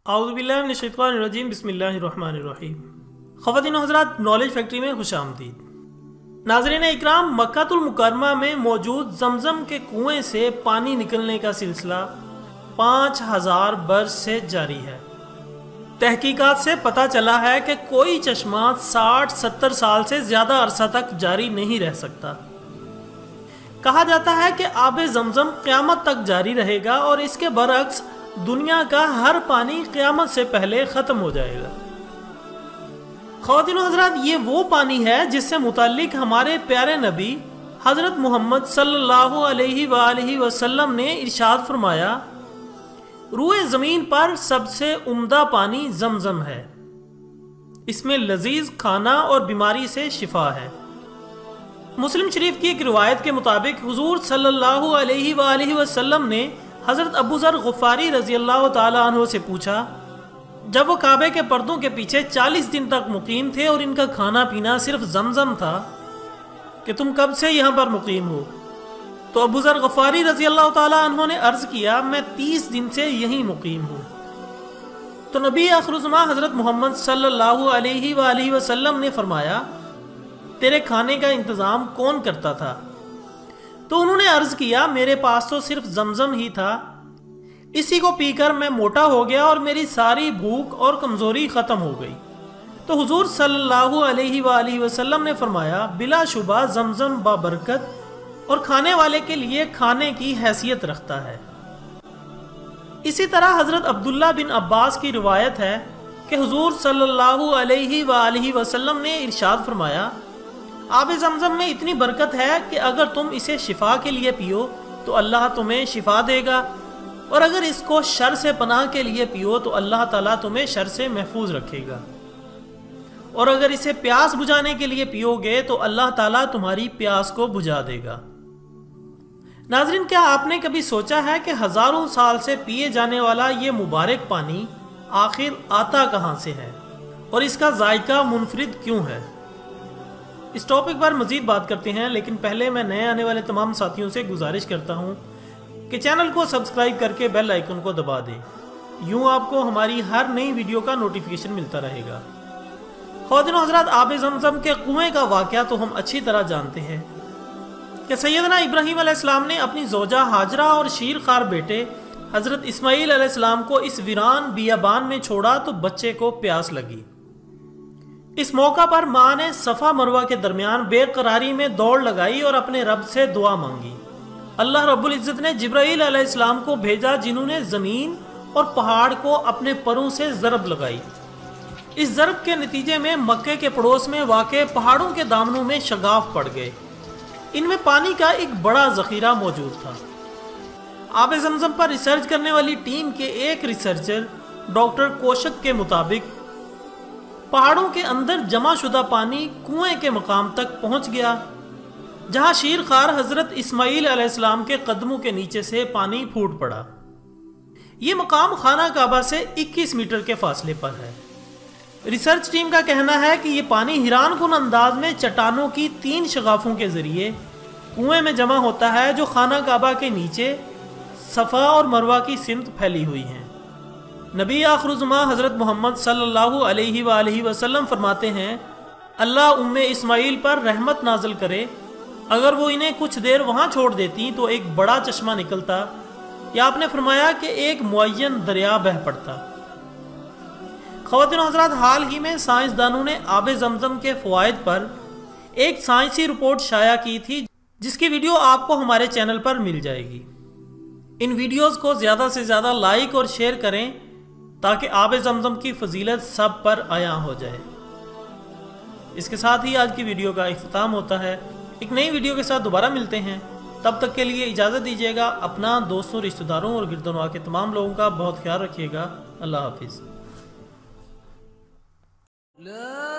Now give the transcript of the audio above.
औज़ुबिल्लाहि मिनश्शैतानिर्रजीम बिस्मिल्लाहिर्रहमानिर्रहीम। ख़वातीन हज़रात, knowledge factory में खुश आमदीद। नाज़रीन इकराम, मक्कातुल मुकर्रमा में मौजूद जमजम के कुएं से पानी निकलने का सिलसिला 5000 बरस से जारी है। तहकीकात से पता चला है कि कोई चश्मा 60-70 साल से ज़्यादा अरसा तक जारी नहीं रह सकता। कहा जाता है कि आबे जमजम क़यामत तक जारी रहेगा और इसके बरअक्स दुनिया का हर पानी क़यामत से पहले ख़त्म हो जाएगा। ख़वातीन हज़रात, ये वो पानी है जिससे मुताल्लिक हमारे प्यारे नबी हज़रत मोहम्मद सल्लल्लाहु अलैहि वसल्लम ने इरशाद फरमाया, रूए ज़मीन पर सबसे उम्दा पानी जमजम है, इसमें लजीज खाना और बीमारी से शिफा है। मुस्लिम शरीफ की एक रिवायत के मुताबिक हुजूर सल्लल्लाहु अलैहि वसल्लम ने हज़रत अबू ज़र ग़फ़ारी रज़ी अल्लाह ताला अन्हु से पूछा, जब वो काबे के पर्दों के पीछे 40 दिन तक मुकीम थे और इनका खाना पीना सिर्फ जमजम था, कि तुम कब से यहाँ पर मुकीम हो? तो अबू ज़र ग़फ़ारी रज़ी अल्लाह ताला अन्हु ने अर्ज़ किया, मैं 30 दिन से यहीं मुकीम हूँ। तो नबी आखिरुज़्ज़मा हज़रत मोहम्मद सल्लल्लाहु अलैहि वसल्लम ने फरमाया, तेरे खाने का इंतज़ाम कौन करता था? तो उन्होंने अर्ज़ किया, मेरे पास तो सिर्फ जमजम ही था, इसी को पीकर मैं मोटा हो गया और मेरी सारी भूख और कमज़ोरी ख़त्म हो गई। तो हुजूर सल्लल्लाहु अलैहि वसल्लम ने फरमाया, बिलाशुबा जमजम बाबरकत और खाने वाले के लिए खाने की हैसियत रखता है। इसी तरह हज़रत अब्दुल्ला बिन अब्बास की रिवायत है कि हुजूर सल्लल्लाहु अलैहि वसल्लम ने इरशाद फरमाया, आबे जमजम में इतनी बरकत है कि अगर तुम इसे शिफा के लिए पियो तो अल्लाह तुम्हें शिफा देगा, और अगर इसको शर से पनाह के लिए पियो तो अल्लाह ताला तुम्हें शर से महफूज रखेगा, और अगर इसे प्यास बुझाने के लिए पियोगे तो अल्लाह ताला तुम्हारी प्यास को बुझा देगा। नाज़रीन, क्या आपने कभी सोचा है कि हज़ारों साल से पिए जाने वाला ये मुबारक पानी आखिर आता कहाँ से है और इसका जायका मुनफरिद क्यों है? इस टॉपिक पर मज़ीद बात करते हैं, लेकिन पहले मैं नए आने वाले तमाम साथियों से गुजारिश करता हूँ कि चैनल को सब्सक्राइब करके बेल आइकन को दबा दें, यूँ आपको हमारी हर नई वीडियो का नोटिफिकेशन मिलता रहेगा। ख़वातीन हज़रात, आबे ज़मज़म के कुएँ का वाक़या तो हम अच्छी तरह जानते हैं कि सैयदना इब्राहीम अलैहिस्सलाम ने अपनी ज़ौजा हाजरा और शीर खार बेटे हज़रत इस्माईल अलैहिस्सलाम को इस वीरान बियाबान में छोड़ा तो बच्चे को प्यास लगी। इस मौका पर माँ ने सफ़ा मरवा के दरमियान बेकरारी में दौड़ लगाई और अपने रब से दुआ मांगी। अल्लाह रब्बुल इज़्ज़त ने जिब्राईल अलैहिस्सलाम को भेजा, जिन्होंने ज़मीन और पहाड़ को अपने परों से ज़रब लगाई। इस ज़रब के नतीजे में मक्के के पड़ोस में वाक़े पहाड़ों के दामनों में शगाफ पड़ गए। इनमें पानी का एक बड़ा ज़ख़ीरा मौजूद था। आबे ज़मज़म पर रिसर्च करने वाली टीम के एक रिसर्चर डॉक्टर कोशक के मुताबिक पहाड़ों के अंदर जमा शुदा पानी कुएं के मकाम तक पहुंच गया, जहां शीर खार हज़रत इस्माईल अलैहिस्सलाम के कदमों के नीचे से पानी फूट पड़ा। यह मकाम खाना काबा से 21 मीटर के फासले पर है। रिसर्च टीम का कहना है कि यह पानी हिरान कुन अंदाज में चट्टानों की 3 शगाफों के जरिए कुएं में जमा होता है, जो खाना काबा के नीचे सफ़ा और मरवा की सिमत फैली हुई हैं। नबी आखिरुज़्ज़मा हज़रत मोहम्मद सल्लल्लाहु अलैहि वसल्लम फरमाते हैं, अल्लाह उम्मे इस्माईल पर रहमत नाज़िल करे, अगर वो इन्हें कुछ देर वहाँ छोड़ देती तो एक बड़ा चश्मा निकलता, या आपने फरमाया कि एक मुअय्यन दरिया बह पड़ता। ख़वातीन हज़रात, हाल ही में साइंसदानों ने आबे ज़मज़म के फ़वाइद पर एक साइंसी रिपोर्ट शाया की थी, जिसकी वीडियो आपको हमारे चैनल पर मिल जाएगी। इन वीडियोज़ को ज़्यादा से ज़्यादा लाइक और शेयर करें ताकि आबे ज़मज़म की फजीलत सब पर आया हो जाए। इसके साथ ही आज की वीडियो का इख्तिताम होता है। एक नई वीडियो के साथ दोबारा मिलते हैं, तब तक के लिए इजाज़त दीजिएगा। अपना, दोस्तों, रिश्तेदारों और गिरदोनवा के तमाम लोगों का बहुत ख्याल रखिएगा। अल्लाह हाफिज़।